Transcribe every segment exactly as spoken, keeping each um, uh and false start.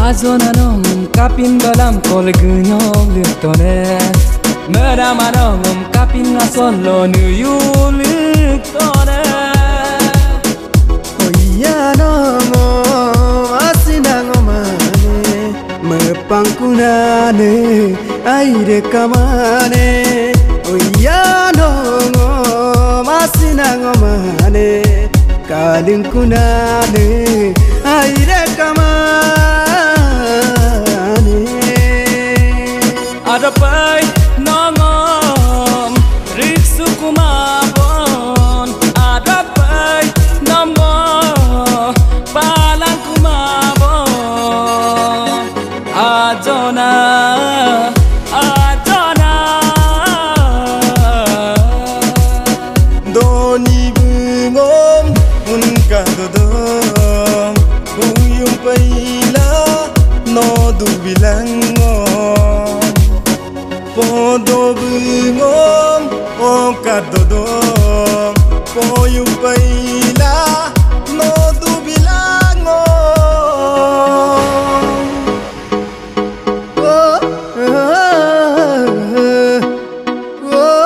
Azonanom kapin balam kol gunyong lutone Meramanom kapin ngasolo nuyul lutone Oyanongo asinango mane Mepangkunane aire kamane Oyanongo asinango mane Kalingkunane aire kamane Adapai nongom riksu kumabon Adapai nomo palang kumabon Ajona Ajona Doni bungom unka dodom Uyum paila no dubilangom Podo bungom onka dodom Uyum paila no dubilangom Oh, oh, oh,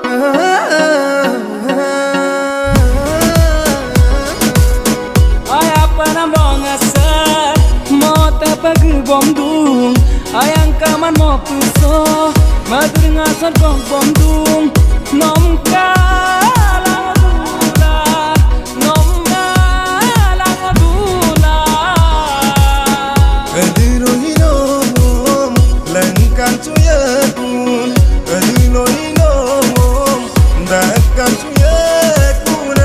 Ay apa namong asal mo tapag bomdung ayang kaman mo puso madur ngasan kong bomdung nom kalang adula nom kalang adula Adilo hinom langkan cuyakun Adilo hinom dakkan cuyakun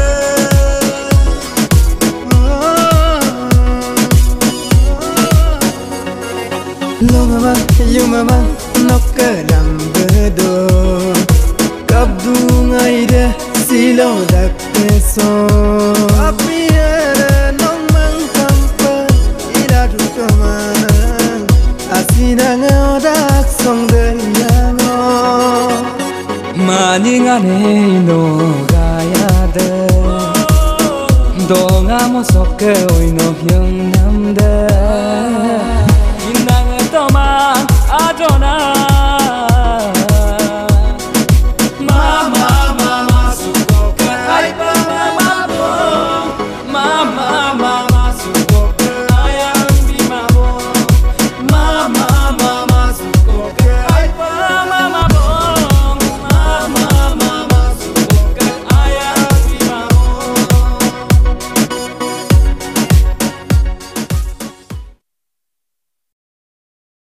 Lo mama, yo mama, nokka lambedo Kabdu ngaida silo dakpeso Apiere nong mangkampa ira dukamana Asina ngadak song denyango Maningane no gayade Donga mo soke oi no hyung namde